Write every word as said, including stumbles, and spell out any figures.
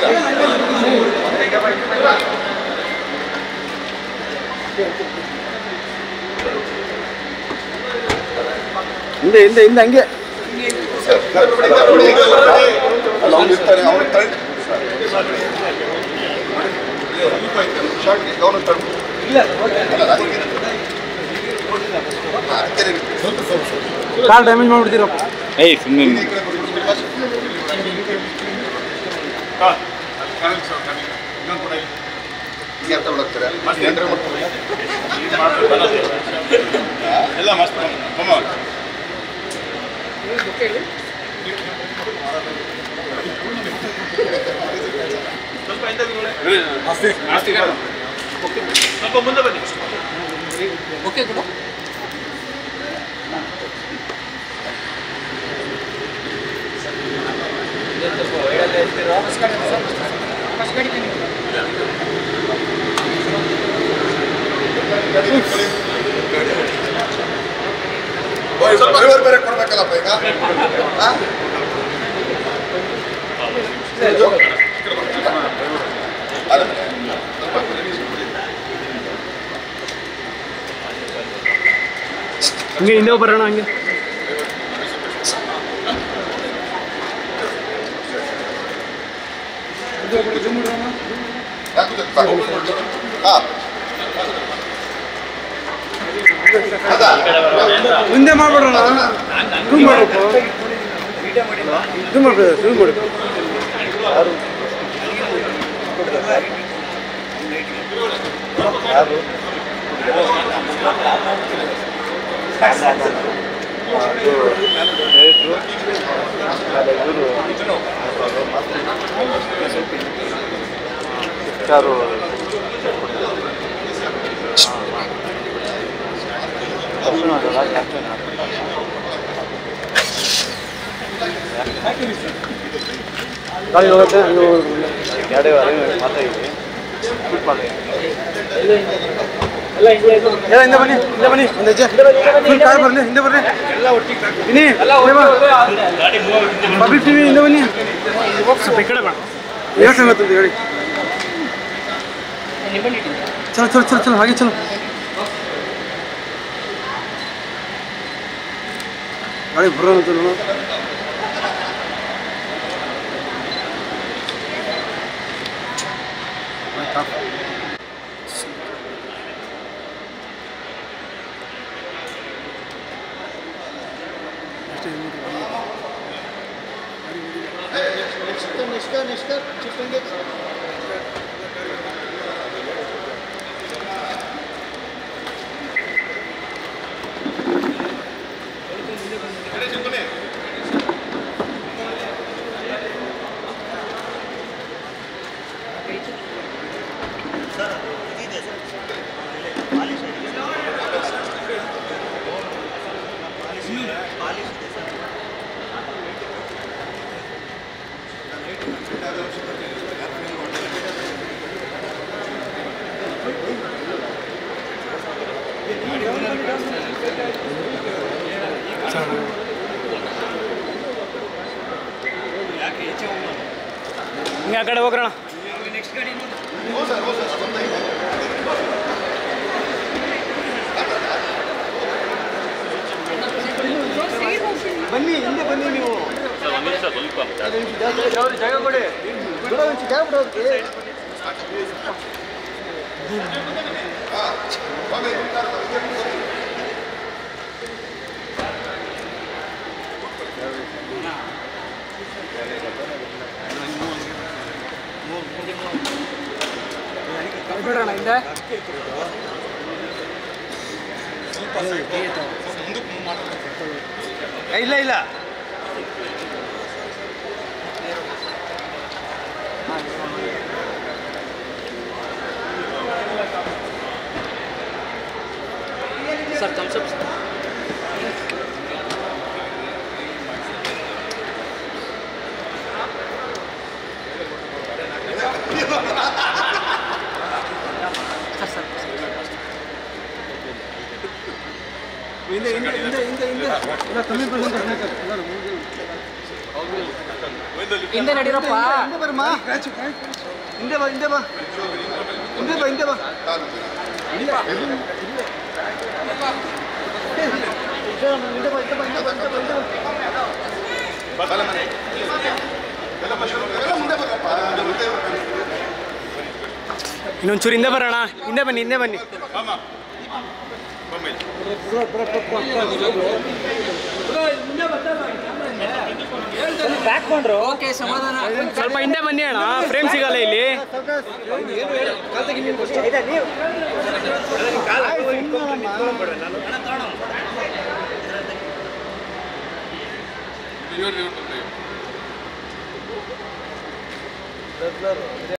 ಹಿಂದೆ ಹಿಂದೆ ಹಿಂದೆ ಹಂಗೆ ಕಾಲ್ ಡ್ಯಾಮೇಜ್ ಮಾಡ್ಬಿಡ್ತೀರಪ್ಪ. ಏಯ್ ಸುಮ್ಮನೆ ಎಲ್ಲ ಮಸ್ತ್ ಸ್ವಲ್ಪ ಮುಂದೆ ಬನ್ನಿ. ಓಕೆ ಕೂಡ ಡ್ರೈವರ್ ಬೇರೆ ಕೊಡ್ಬೇಕಲ್ಲಪ್ಪ ಈಗ. ಹಂಗೆ ಹಿಂದೆ ಬರೋಣ ಹಂಗೆ ಮುಂದೆ ಮಾಡ್ಬಿಡೋಣ. ಜೂಮ್ ಮಾಡಬೇಕು ಜೂಮ್ ಮಾಡಬೇಕು ಜೂಮ್ ಮಾಡಬೇಕು ಯಾರು ಗಾಡಿ ಹೋಗುತ್ತೆ ಹಂಗೆ ಗಾಡಿ ಮಾತಾಡಿದ್ವಿ ಎಲ್ಲ ಹಿಂದೆ ಬನ್ನಿ ಹಿಂದೆ ಬನ್ನಿ ಒಂದು ಹೆಜ್ಜೆ ಫುಲ್ ಕಾರ್ ಬರಲಿ ಹಿಂದೆ ಬರ್ರಿ ಬನ್ನಿ ಪಬ್ಲಿಕ್ ಟಿವಿ ಹಿಂದೆ ಬನ್ನಿ ಸ್ವಲ್ಪ ಈ ಕಡೆ ಬೇಡ ಏನು ಸಂಗತಿ ಹೇಳಿ ಚಲೋ ಚಲೋ ಚಲೋ ಚಲೋ ಹಾಗೆ ಚಲೋ ಗಾಡಿ ಬರೋಣ ಚಲೋ निष्कर निष्कर चिपेंगे ಹಿಂಗೆ ಆ ಕಡೆ ಹೋಗೋಣ ನೆಕ್ಸ್ಟ್ ಗಾಡಿ ಬನ್ನಿ ಹಿಂದೆ ಬನ್ನಿ ನೀವು ಜಾಗ ಕೊಡಿ ಜಾಗ ಬಿಡೋಕೆ ಬಿಡೋಣ ಹಿಂದೆ ಇಲ್ಲ ಇಲ್ಲ सर थम्स अप ಹಿಂದೆ ಹಿಂದೆ ಹಿಂದೆ ಹಿಂದೆ ಹಿಂದೆ ಇಲ್ಲ ಕಮ್ಮಿ ಪರ್ಸೆಂಟ್ ಹಿಂದೆ ನಡೀರಪ್ಪ. ಹಿಂದೆ ಬರ್ರಮ್ಮ. ಹಿಂದೆ ಬಾ ಹಿಂದೆ ಬಾ ಹಿಂದೆ ಬಾ ಹಿಂದೆ ಬಾ ಕಾಲು ಇಲ್ಲ ಹಿಂದೆ ಬಾ ಹಿಂದೆ ಬಾ ಹಿಂದೆ ಬಾ ಹಿಂದೆ ಬಾ ಹಿಂದೆ ಬಾ ಬಲ ಮನೆ ಎಲ್ಲ ಮನುಷ್ಯರು ಎಲ್ಲ ಮುಂದೆ ಬರಪ್ಪ ಮುಂದೆ ಇನ್ನೊಂಚೂರು ಹಿಂದೆ ಬರೋಣ. ಹಿಂದೆ ಬನ್ನಿ ಹಿಂದೆ ಬನ್ನಿ. ಮಾಮ ಬೊಮ್ಮೆ ಓಕೆ ಸಮಾಧಾನ. ಸ್ವಲ್ಪ ಹಿಂದೆ ಬನ್ನಿ ಅಣ್ಣ, ಫ್ರೇಮ್ ಸಿಗಲ್ಲ ಇಲ್ಲಿ. ಇವ್ರು ಇವ್ರು ಬಂದ್ರೆ